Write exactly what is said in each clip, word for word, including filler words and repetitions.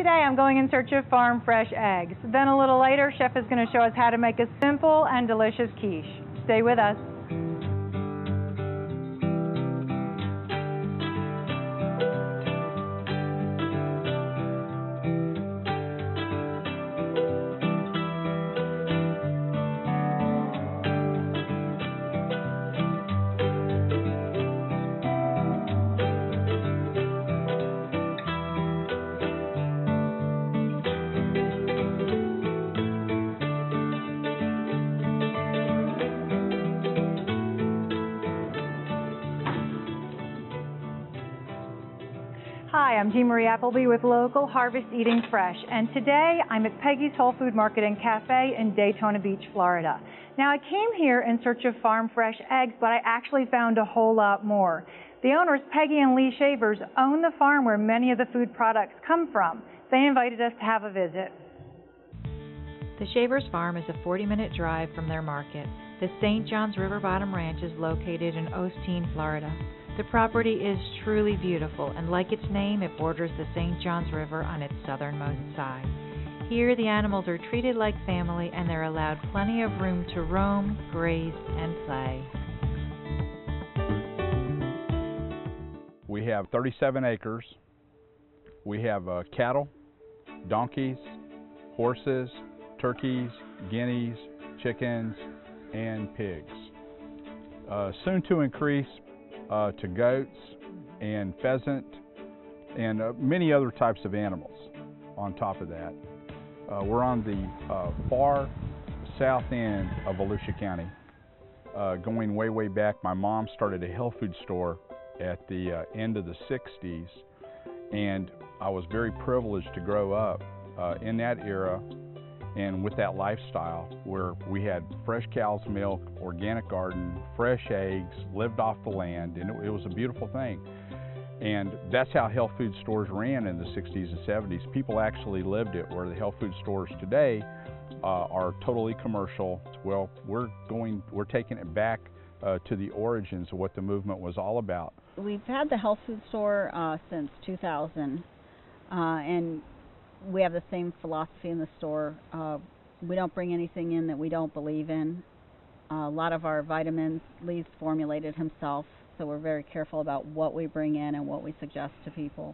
Today I'm going in search of farm fresh eggs. Then a little later, Chef is going to show us how to make a simple and delicious quiche. Stay with us. Hi, I'm Jean Marie Appleby with Local Harvest Eating Fresh, and today I'm at Peggy's Whole Food Market and Cafe in Daytona Beach, Florida. Now, I came here in search of farm fresh eggs, but I actually found a whole lot more. The owners, Peggy and Lee Shavers, own the farm where many of the food products come from. They invited us to have a visit. The Shavers Farm is a forty minute drive from their market. The Saint John's River Bottom Ranch is located in Osteen, Florida. The property is truly beautiful, and like its name, it borders the Saint John's River on its southernmost side. Here, the animals are treated like family, and they're allowed plenty of room to roam, graze, and play. We have thirty-seven acres. We have uh, cattle, donkeys, horses, turkeys, guineas, chickens, and pigs. Uh, soon to increase Uh, to goats and pheasant and uh, many other types of animals on top of that. Uh, we're on the uh, far south end of Volusia County. Uh, going way, way back, my mom started a health food store at the uh, end of the sixties, and I was very privileged to grow up uh, in that era and with that lifestyle where we had fresh cow's milk, organic garden, fresh eggs, lived off the land, and it, it was a beautiful thing. And that's how health food stores ran in the sixties and seventies. People actually lived it, where the health food stores today uh, are totally commercial. Well, we're going, we're taking it back uh, to the origins of what the movement was all about. We've had the health food store uh, since two thousand, uh, and we have the same philosophy in the store. Uh, we don't bring anything in that we don't believe in. Uh, a lot of our vitamins, Lee's formulated himself, so we're very careful about what we bring in and what we suggest to people.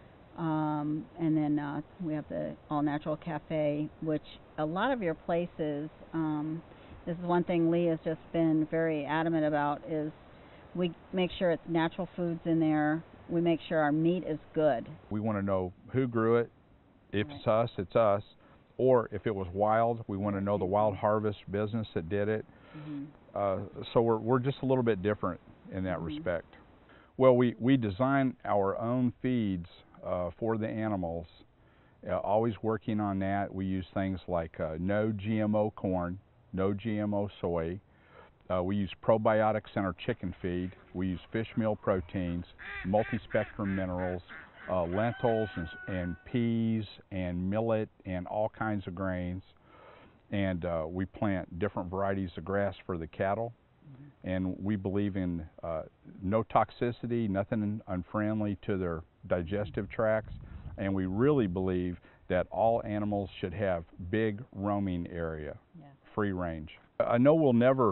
Um, and then uh, we have the All Natural Cafe, which a lot of your places, um, this is one thing Lee has just been very adamant about, is we make sure it's natural foods in there. We make sure our meat is good. We want to know who grew it. If it's us, it's us. Or if it was wild, we want to know the wild harvest business that did it. Mm-hmm. uh, so we're, we're just a little bit different in that mm-hmm. respect. Well, we, we design our own feeds uh, for the animals, uh, always working on that. We use things like uh, no G M O corn, no G M O soy. Uh, we use probiotics in our chicken feed. We use fish meal proteins, multi-spectrum minerals, Uh, lentils and, and peas and millet and all kinds of grains, and uh, we plant different varieties of grass for the cattle. Mm-hmm. And we believe in uh, no toxicity, nothing unfriendly to their digestive tracts, and we really believe that all animals should have big roaming area, yeah. free range. I know we'll never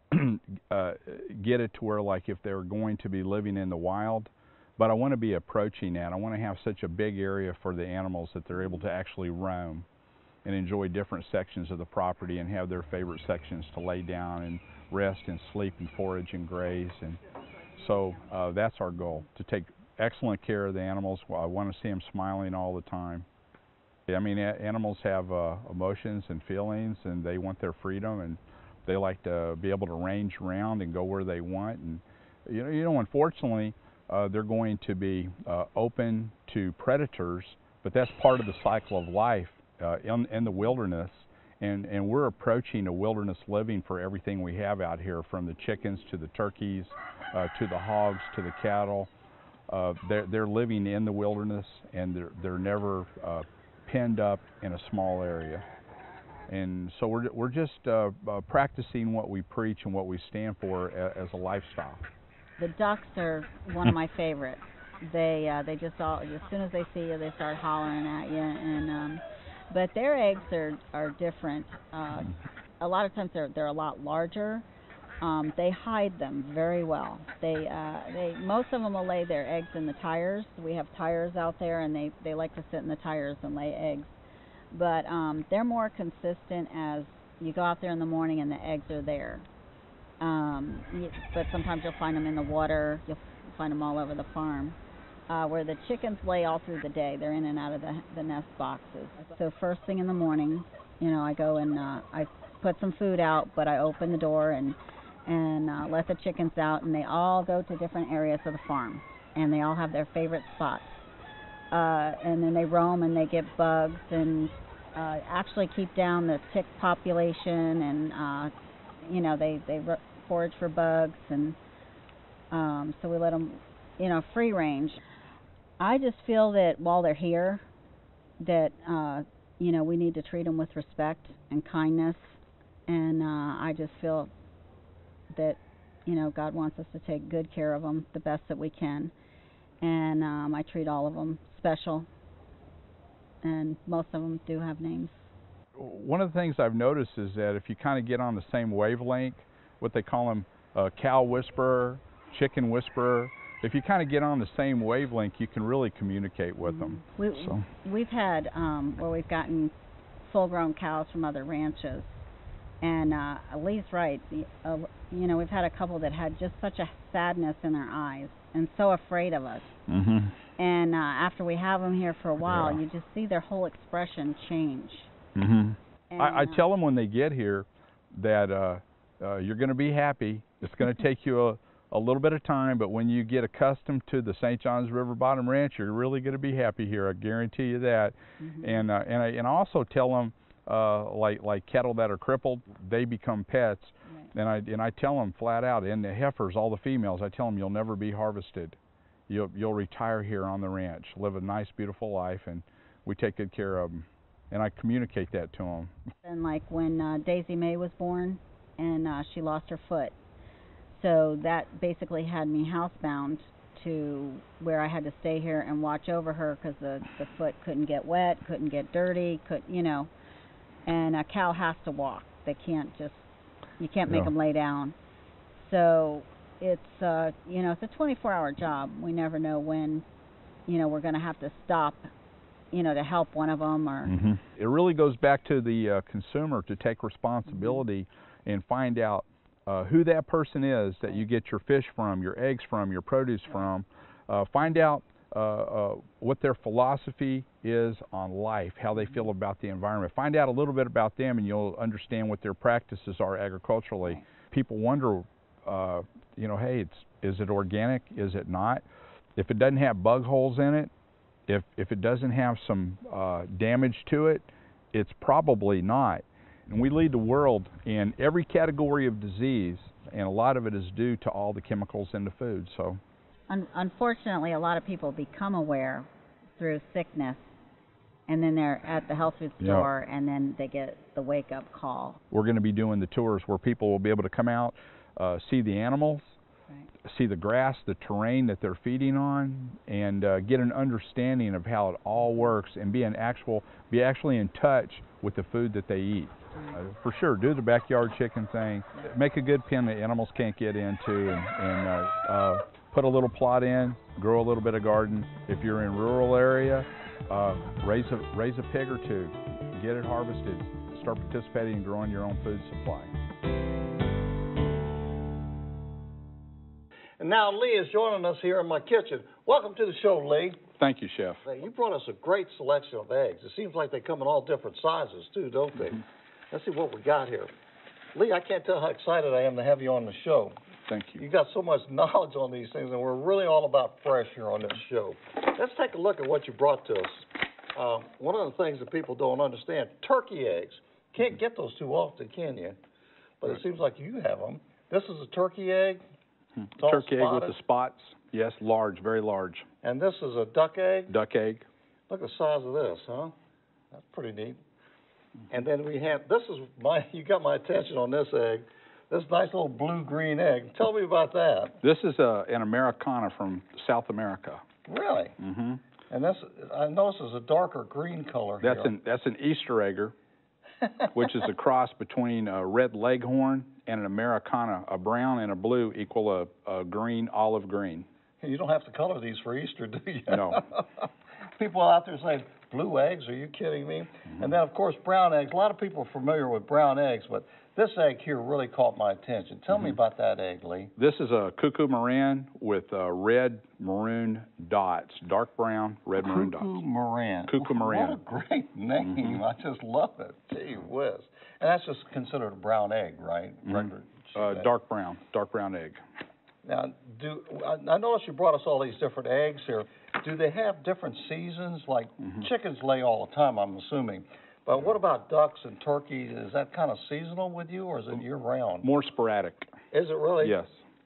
uh, get it to where, like, if they're going to be living in the wild, but I want to be approaching that. I want to have such a big area for the animals that they're able to actually roam and enjoy different sections of the property and have their favorite sections to lay down and rest and sleep and forage and graze. And so uh, that's our goal, to take excellent care of the animals. Well, I want to see them smiling all the time. I mean, animals have uh, emotions and feelings, and they want their freedom, and they like to be able to range around and go where they want. And you know, you know, unfortunately, Uh, they're going to be uh, open to predators, but that's part of the cycle of life uh, in, in the wilderness, and, and we're approaching a wilderness living for everything we have out here, from the chickens to the turkeys, uh, to the hogs, to the cattle. Uh, they're, they're living in the wilderness, and they're, they're never uh, penned up in a small area. And so we're, we're just uh, uh, practicing what we preach and what we stand for a, as a lifestyle. The ducks are one of my favorites. They uh, they just all, as soon as they see you, they start hollering at you. And um, but their eggs are are different. Uh, a lot of times they're they're a lot larger. Um, they hide them very well. They uh, they most of them will lay their eggs in the tires. We have tires out there, and they they like to sit in the tires and lay eggs. But um, they're more consistent as you go out there in the morning and the eggs are there. Um, but sometimes you'll find them in the water. You'll find them all over the farm. Uh, where the chickens lay all through the day. They're in and out of the, the nest boxes. So first thing in the morning, you know, I go and uh, I put some food out, but I open the door and and uh, let the chickens out, and they all go to different areas of the farm, and they all have their favorite spots. Uh, and then they roam and they get bugs and uh, actually keep down the tick population, and uh, you know, they they forage for bugs, and um, so we let them, you know, free range. I just feel that while they're here, that uh, you know, we need to treat them with respect and kindness, and uh, I just feel that, you know, God wants us to take good care of them the best that we can, and um, I treat all of them special, and most of them do have names. One of the things I've noticed is that if you kind of get on the same wavelength, what they call them, uh, cow whisperer, chicken whisperer, if you kind of get on the same wavelength, you can really communicate with Mm-hmm. them. We, so. We've had um, where we've gotten full-grown cows from other ranches, and uh, Lee's right. The, uh, you know, we've had a couple that had just such a sadness in their eyes and so afraid of us. Mm-hmm. And uh, after we have them here for a while, Yeah. you just see their whole expression change. Mm-hmm. And, I, I uh, tell them when they get here that uh, uh, you're going to be happy. It's going to take you a, a little bit of time, but when you get accustomed to the Saint Johns River Bottom Ranch, you're really going to be happy here. I guarantee you that. Mm-hmm. And uh, and I and I also tell them uh, like like cattle that are crippled, they become pets. Right. And I and I tell them flat out, and the heifers, all the females, I tell them you'll never be harvested. You'll you'll retire here on the ranch, live a nice, beautiful life, and we take good care of them. And I communicate that to them. And like when uh, Daisy May was born, and uh, she lost her foot, so that basically had me housebound to where I had to stay here and watch over her because the the foot couldn't get wet, couldn't get dirty, could you know. And a cow has to walk. They can't just, you can't make Yeah. them lay down. So it's uh, you know, it's a twenty-four hour job. We never know when, you know, we're going to have to stop, you know, to help one of them or. Mm-hmm. It really goes back to the uh, consumer to take responsibility mm-hmm. and find out uh, who that person is that you get your fish from, your eggs from, your produce yeah. from. Uh, find out uh, uh, what their philosophy is on life, how they feel about the environment. Find out a little bit about them, and you'll understand what their practices are agriculturally. Right. People wonder, uh, you know, hey, it's is it organic? Is it not? If it doesn't have bug holes in it, If, if it doesn't have some uh, damage to it, it's probably not. And we lead the world in every category of disease, and a lot of it is due to all the chemicals in the food. So, Un- unfortunately, a lot of people become aware through sickness, and then they're at the health food store, yeah. and then they get the wake-up call. We're going to be doing the tours where people will be able to come out, uh, see the animals, Right. see the grass, the terrain that they're feeding on, and uh, get an understanding of how it all works, and be an actual, be actually in touch with the food that they eat. Uh, for sure, do the backyard chicken thing. Make a good pen that animals can't get into, and, and uh, uh, put a little plot in, grow a little bit of garden. If you're in a rural area, uh, raise a raise a pig or two, get it harvested, start participating in growing your own food supply. And now Lee is joining us here in my kitchen. Welcome to the show, Lee. Thank you, Chef. Hey, you brought us a great selection of eggs. It seems like they come in all different sizes, too, don't they? Mm-hmm. Let's see what we got here. Lee, I can't tell how excited I am to have you on the show. Thank you. You got so much knowledge on these things, and we're really all about fresh here on this show. Let's take a look at what you brought to us. Uh, one of the things that people don't understand, turkey eggs. Can't get those too often, can you? But it seems like you have them. This is a turkey egg. Hmm. Turkey egg with the spots. Yes, large, very large. And this is a duck egg? Duck egg. Look at the size of this, huh? That's pretty neat. And then we have, this is my, you got my attention on this egg. This nice little blue-green egg. Tell me about that. This is a, an Americana from South America. Really? Mm-hmm. And that's, I notice it's a darker green color That's here. an that's an Easter egger, which is a cross between a red leghorn and an Americana. A brown and a blue equal a, a green, olive green. You don't have to color these for Easter, do you? No. People out there say, blue eggs, are you kidding me? Mm-hmm. And then, of course, brown eggs. A lot of people are familiar with brown eggs, but this egg here really caught my attention. Tell mm-hmm. me about that egg, Lee. This is a cuckoo marin with uh, red maroon dots, dark brown, red maroon dots. Cuckoo marin. Cuckoo marin. What a great name. Mm-hmm. I just love it. Gee whiz. And that's just considered a brown egg, right? Mm-hmm. Regular uh, dark brown, dark brown egg. Now, do I, I noticed you brought us all these different eggs here. Do they have different seasons? Like mm-hmm. chickens lay all the time, I'm assuming. But what about ducks and turkeys? Is that kind of seasonal with you, or is it year-round? More sporadic. Is it really? Yes.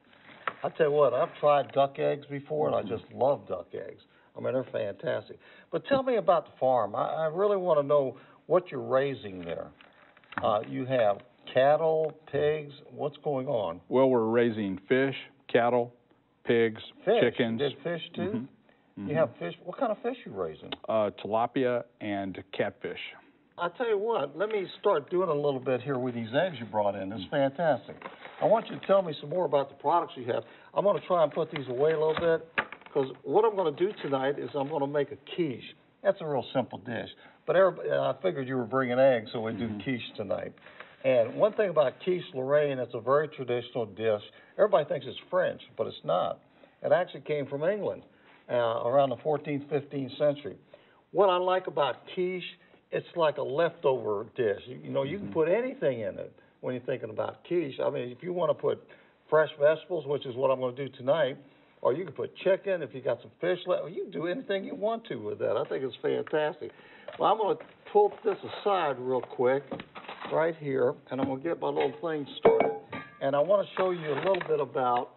I tell you what, I've tried duck eggs before, and I just love duck eggs. I mean, they're fantastic. But tell me about the farm. I, I really want to know what you're raising there. Uh, you have cattle, pigs. What's going on? Well, we're raising fish, cattle, pigs, fish. chickens. You did fish too? Mm-hmm. Mm-hmm. You have fish. What kind of fish are you raising? Uh, tilapia and catfish. I'll tell you what, let me start doing a little bit here with these eggs you brought in. It's fantastic. I want you to tell me some more about the products you have. I'm going to try and put these away a little bit, because what I'm going to do tonight is I'm going to make a quiche. That's a real simple dish. But everybody, I figured you were bringing eggs, so we do mm-hmm. quiche tonight. And one thing about quiche Lorraine, it's a very traditional dish. Everybody thinks it's French, but it's not. It actually came from England uh, around the fourteenth, fifteenth century. What I like about quiche, it's like a leftover dish. You, you know, you can put anything in it when you're thinking about quiche. I mean, if you want to put fresh vegetables, which is what I'm going to do tonight, or you can put chicken, if you got some fish left, you can do anything you want to with that. I think it's fantastic. Well, I'm going to pull this aside real quick right here, and I'm going to get my little thing started. And I want to show you a little bit about,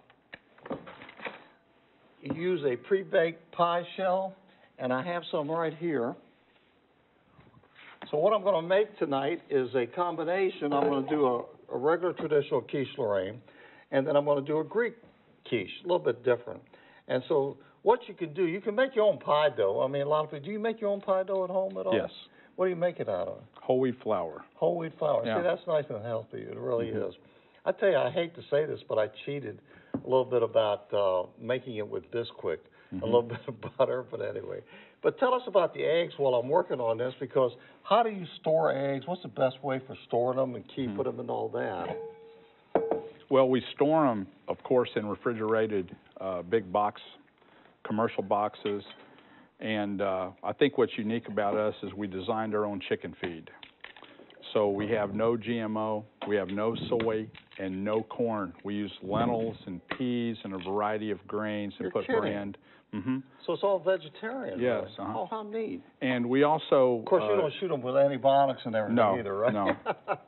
you use a pre-baked pie shell, and I have some right here. So what I'm going to make tonight is a combination. I'm going to do a, a regular traditional quiche Lorraine, and then I'm going to do a Greek quiche, a little bit different. And so what you can do, you can make your own pie dough. I mean, a lot of people, do you make your own pie dough at home at all? Yes. What do you make it out of? Whole wheat flour. Whole wheat flour. Yeah. See, that's nice and healthy. It really mm-hmm. is. I tell you, I hate to say this, but I cheated a little bit about uh, making it with Bisquick, mm-hmm. a little bit of butter, but anyway. But tell us about the eggs while I'm working on this, because how do you store eggs? What's the best way for storing them and keeping mm-hmm. them and all that? Well, we store them, of course, in refrigerated uh, big box, commercial boxes. And uh, I think what's unique about us is we designed our own chicken feed. So we have no G M O, we have no soy, and no corn. We use lentils and peas and a variety of grains and You're put kidding. brand. Mm-hmm. So it's all vegetarian. Yes. Right? Uh-huh. Oh, how neat. And we also... Of course, uh, you don't shoot them with antibiotics and everything no, either, right? No,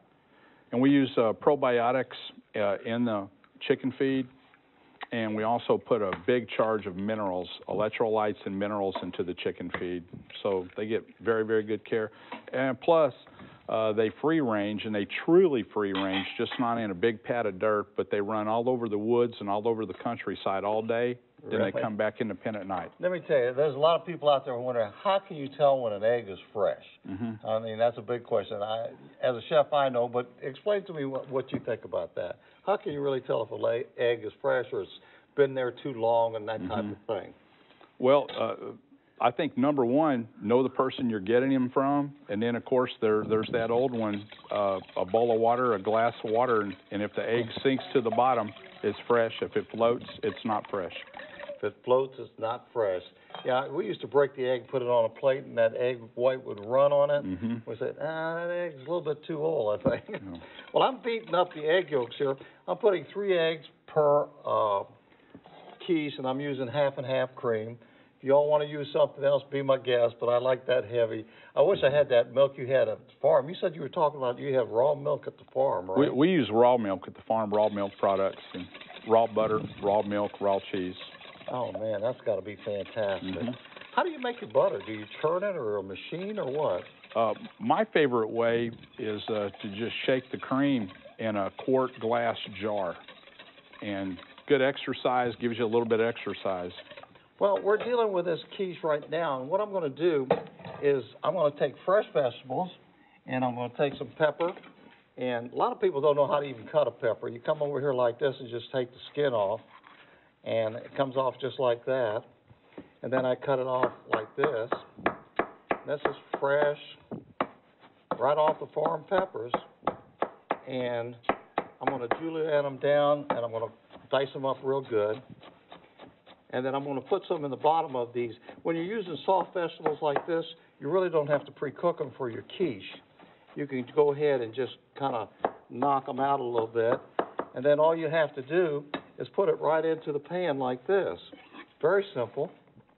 and we use uh, probiotics uh, in the chicken feed. And we also put a big charge of minerals, electrolytes and minerals into the chicken feed. So they get very, very good care. And plus, uh, they free range, and they truly free range, just not in a big pad of dirt, but they run all over the woods and all over the countryside all day. Then Really? they come back in the pen at night. Let me tell you, there's a lot of people out there wondering, how can you tell when an egg is fresh? Mm-hmm. I mean, that's a big question. I, as a chef, I know, but explain to me what, what you think about that. How can you really tell if an egg is fresh or it's been there too long and that type mm-hmm. of thing? Well, uh, I think number one, know the person you're getting them from, and then of course there there's that old one, uh, a bowl of water, a glass of water, and, and if the egg sinks to the bottom, it's fresh. If it floats, it's not fresh. If it floats, it's not fresh. Yeah, we used to break the egg, put it on a plate, and that egg white would run on it. Mm-hmm. We said, ah, that egg's a little bit too old, I think. No. Well, I'm beating up the egg yolks here. I'm putting three eggs per uh, quiche, and I'm using half and half cream. If you all want to use something else, be my guest, but I like that heavy. I wish I had that milk you had at the farm. You said you were talking about you have raw milk at the farm, right? We, we use raw milk at the farm, raw milk products, and raw butter, raw milk, raw cheese. Oh, man, that's got to be fantastic. Mm-hmm. How do you make your butter? Do you churn it or a machine or what? Uh, my favorite way is uh, to just shake the cream in a quart glass jar. And good exercise gives you a little bit of exercise. Well, we're dealing with this quiche right now, and what I'm going to do is I'm going to take fresh vegetables, and I'm going to take some pepper, and a lot of people don't know how to even cut a pepper. You come over here like this and just take the skin off, and it comes off just like that, and then I cut it off like this. This is fresh, right off the farm peppers, and I'm going to julienne them down, and I'm going to dice them up real good. And then I'm going to put some in the bottom of these. When you're using soft vegetables like this, you really don't have to pre-cook them for your quiche. You can go ahead and just kind of knock them out a little bit. And then all you have to do is put it right into the pan like this. Very simple.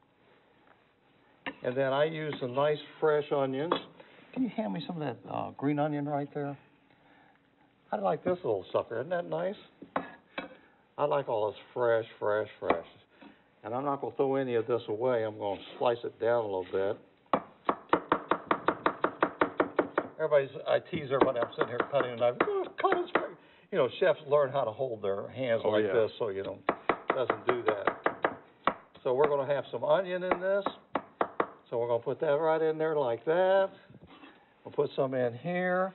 And then I use some nice fresh onions. Can you hand me some of that uh, green onion right there? I like this little sucker. Isn't that nice? I like all this fresh, fresh, fresh. And I'm not going to throw any of this away. I'm going to slice it down a little bit. Everybody's, I tease everybody. I'm sitting here cutting a knife. Oh, cut it straight. You know, chefs learn how to hold their hands oh, like yeah. this so you know, it doesn't do that. So we're going to have some onion in this. So we're going to put that right in there like that. We'll put some in here.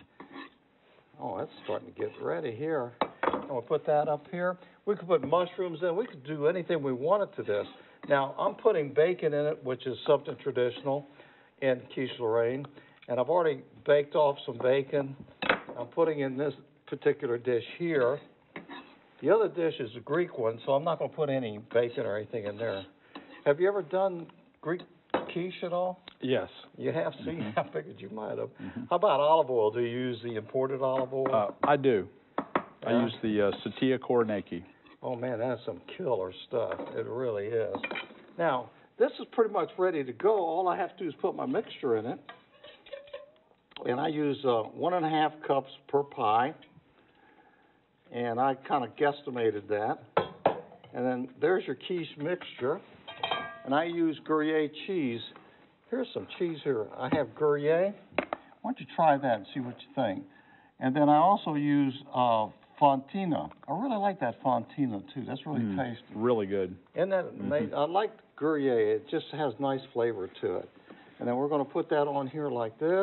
Oh, that's starting to get ready here. And we'll put that up here. We could put mushrooms in. We could do anything we wanted to this. Now, I'm putting bacon in it, which is something traditional in quiche Lorraine. And I've already baked off some bacon. I'm putting in this particular dish here. The other dish is a Greek one, so I'm not going to put any bacon or anything in there. Have you ever done Greek quiche at all? Yes. You have? See, mm-hmm. I figured you might have. Mm-hmm. How about olive oil? Do you use the imported olive oil? Uh, I do. Yeah. I use the uh, Satia Koroneki. Oh, man, that's some killer stuff. It really is. Now, this is pretty much ready to go. All I have to do is put my mixture in it. And I use uh, one and a half cups per pie. And I kind of guesstimated that. And then there's your quiche mixture. And I use Gruyere cheese. Here's some cheese here. I have Gruyere. Why don't you try that and see what you think? And then I also use uh, Fontina. I really like that Fontina, too. That's really mm, tasty. Really good. Isn't that mm-hmm. amazing? I like Gruyere. It just has nice flavor to it. And then we're going to put that on here like this.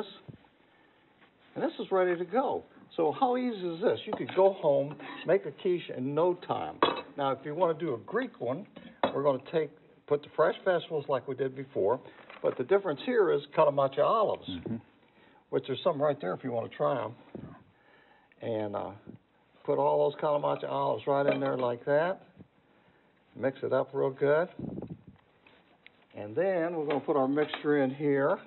And this is ready to go. So how easy is this? You could go home, make a quiche in no time. Now, if you want to do a Greek one, we're going to take, put the fresh vegetables like we did before. But the difference here is Kalamata olives, mm-hmm. which there's some right there if you want to try them. And uh, put all those Kalamata olives right in there like that. Mix it up real good. And then we're going to put our mixture in here.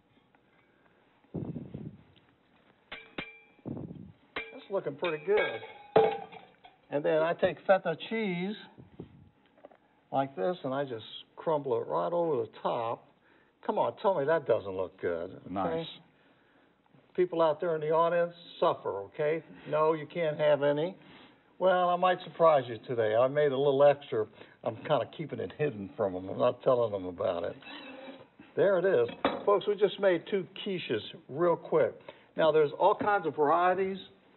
It's looking pretty good. And then I take feta cheese like this, and I just crumble it right over the top. Come on, tell me that doesn't look good. Okay? Nice. People out there in the audience, suffer, okay? No, you can't have any. Well, I might surprise you today. I made a little extra. I'm kind of keeping it hidden from them. I'm not telling them about it. There it is. Folks, we just made two quiches real quick. Now, there's all kinds of varieties.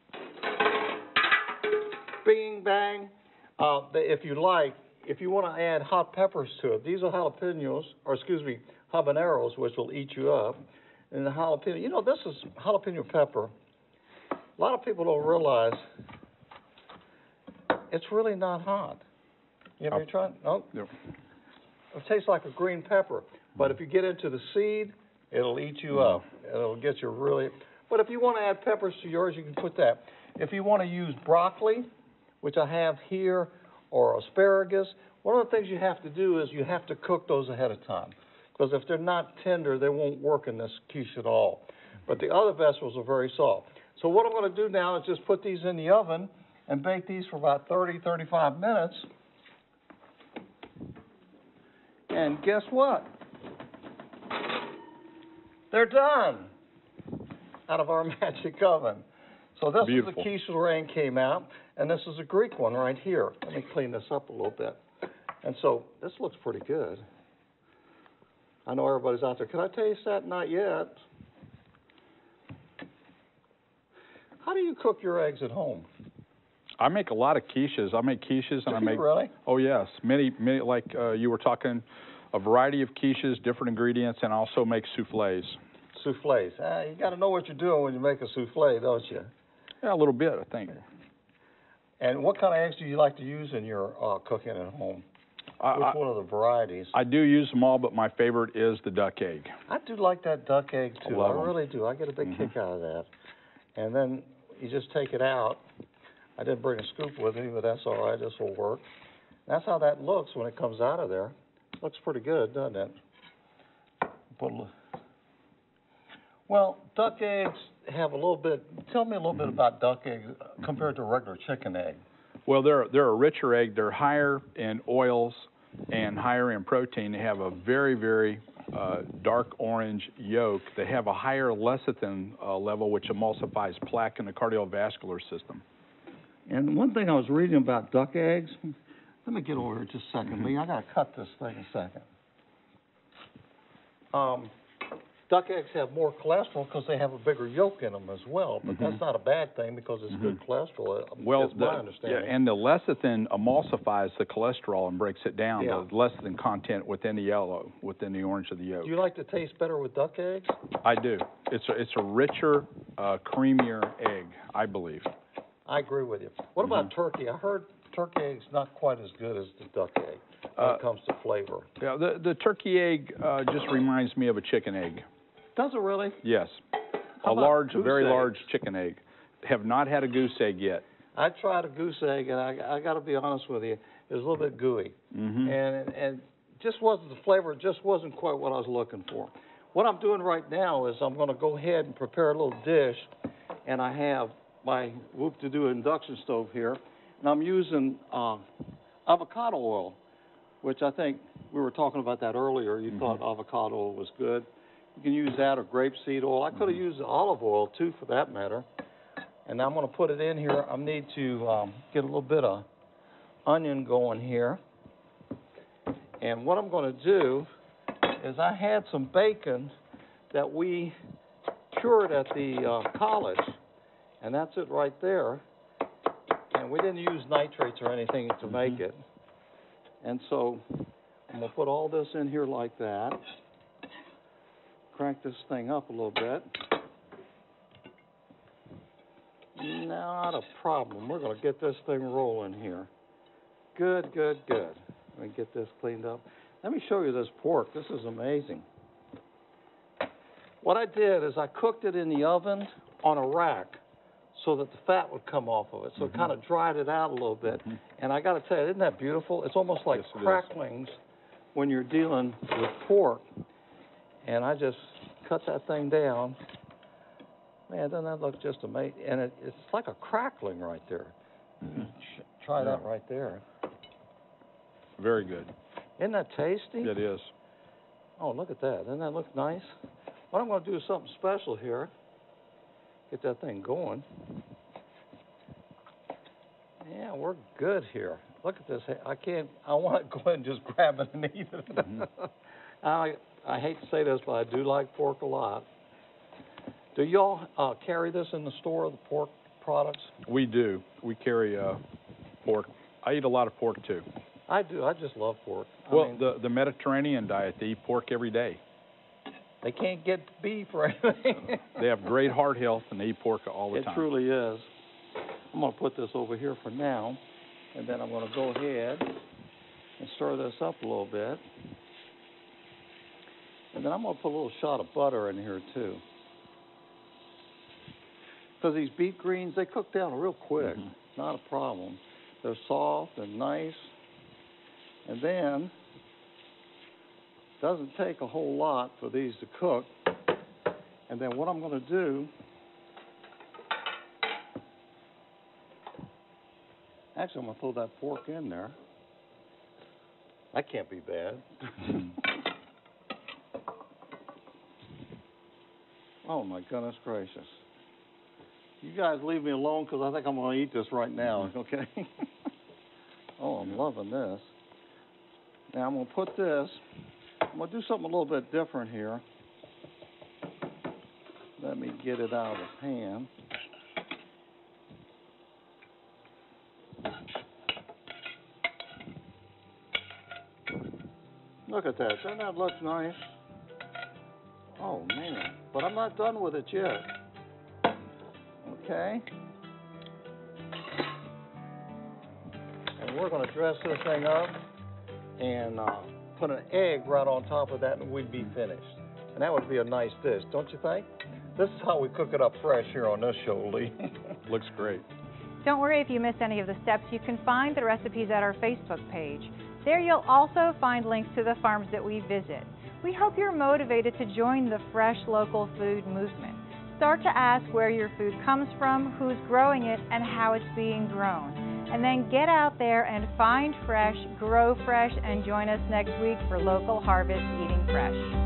Bing, bang. Uh, if you like, if you want to add hot peppers to it, these are jalapenos, or excuse me, habaneros, which will eat you up. And the jalapeno, you know, this is jalapeno pepper. A lot of people don't realize it's really not hot. You ever Oh. tried? No? Yep. It tastes like a green pepper. But if you get into the seed, it'll eat you up. It'll get you really... But if you want to add peppers to yours, you can put that. If you want to use broccoli, which I have here, or asparagus, one of the things you have to do is you have to cook those ahead of time. Because if they're not tender, they won't work in this quiche at all. But the other vegetables are very soft. So what I'm going to do now is just put these in the oven and bake these for about thirty, thirty-five minutes. And guess what? They're done out of our magic oven. So this Beautiful. is the quiche Lorraine came out, and this is a Greek one right here. Let me clean this up a little bit. And so this looks pretty good. I know everybody's out there. Can I taste that? Not yet. How do you cook your eggs at home? I make a lot of quiches. I make quiches, and Do I you make. really? Oh yes, many, many. Like uh, you were talking, a variety of quiches, different ingredients, and I also make soufflés. Soufflés. Ah, you got to know what you're doing when you make a soufflé, don't you? Yeah, a little bit, I think. And what kind of eggs do you like to use in your uh, cooking at home? I, Which I, one of the varieties? I do use them all, but my favorite is the duck egg. I do like that duck egg too. I I, love 'em. really do. I get a big Mhm. kick out of that. And then you just take it out. I didn't bring a scoop with me, but that's all right. This will work. That's how that looks when it comes out of there. Looks pretty good, doesn't it? Put a little. Well, duck eggs have a little bit. Tell me a little bit about duck eggs compared to a regular chicken egg. Well, they're they're a richer egg. They're higher in oils and higher in protein. They have a very very uh, dark orange yolk. They have a higher lecithin uh, level, which emulsifies plaque in the cardiovascular system. And one thing I was reading about duck eggs. Let me get over here just a second, Lee. I gotta cut this thing a second. Um. Duck eggs have more cholesterol because they have a bigger yolk in them as well, but Mm-hmm. that's not a bad thing because it's Mm-hmm. good cholesterol. uh, Well, is my the, understanding. yeah, and the lecithin emulsifies the cholesterol and breaks it down. Yeah. The lecithin content within the yellow, within the orange of the yolk. Do you like the taste better with duck eggs? I do. It's a, it's a richer, uh, creamier egg, I believe. I agree with you. What Mm-hmm. about turkey? I heard turkey eggs not quite as good as the duck egg when Uh, it comes to flavor. Yeah, the the turkey egg uh, just reminds me of a chicken egg. Does it really? Yes, How a about large, goose very eggs? large chicken egg. Have not had a goose egg yet. I tried a goose egg, and I, I got to be honest with you, it was a little bit gooey, Mm-hmm. and and just wasn't the flavor. Just wasn't quite what I was looking for. What I'm doing right now is I'm going to go ahead and prepare a little dish, and I have my whoop-to-do induction stove here, and I'm using uh, avocado oil, which I think we were talking about that earlier. You Mhm. thought avocado oil was good. You can use that or grapeseed oil. I could have used olive oil too, for that matter. And I'm going to put it in here. I need to um, get a little bit of onion going here. And what I'm going to do is I had some bacon that we cured at the uh, college, and that's it right there. And we didn't use nitrates or anything to make it. And so I'm going to put all this in here like that. Crank this thing up a little bit. Not a problem. We're going to get this thing rolling here. Good, good, good. Let me get this cleaned up. Let me show you this pork. This is amazing. What I did is I cooked it in the oven on a rack so that the fat would come off of it. So Mm-hmm. it kind of dried it out a little bit. Mhm. And I got to tell you, isn't that beautiful? It's almost like Yes, it is. cracklings when you're dealing with pork. And I just cut that thing down. Man, doesn't that look just amazing? And it, it's like a crackling right there. Mhm. Try that Yeah. right there. Very good. Isn't that tasty? It is. Oh, look at that. Doesn't that look nice? What I'm going to do is something special here. Get that thing going. Yeah, we're good here. Look at this. I can't, I want to go ahead and just grab it and eat it. Mm-hmm. I, I hate to say this, but I do like pork a lot. Do y'all uh, carry this in the store, the pork products? We do. We carry uh, pork. I eat a lot of pork too. I do. I just love pork. I Well, mean, the the Mediterranean diet, they eat pork every day. they can't get beef or anything. They have great heart health, and they eat pork all the It time. truly is. I'm going to put this over here for now, and then I'm going to go ahead and stir this up a little bit. And then I'm going to put a little shot of butter in here, too. Because these beet greens, they cook down real quick. Mhm. Not a problem. They're soft and nice. And then, doesn't take a whole lot for these to cook. And then what I'm going to do, actually I'm going to throw that pork in there. That can't be bad. Oh my goodness gracious. You guys leave me alone because I think I'm going to eat this right now, okay? Oh, I'm loving this. Now I'm going to put this, I'm going to do something a little bit different here. Let me get it out of the pan. Look at that. Doesn't that look nice? Oh, man. But I'm not done with it yet. Okay. And we're going to dress this thing up and uh, put an egg right on top of that, and we'd be finished. And that would be a nice dish, don't you think? This is how we cook it up fresh here on this show, Lee. Looks great. Don't worry if you miss any of the steps. You can find the recipes at our Facebook page. There you'll also find links to the farms that we visit. We hope you're motivated to join the fresh local food movement. Start to ask where your food comes from, who's growing it, and how it's being grown. And then get out there and find fresh, grow fresh, and join us next week for Local Harvest Eating Fresh.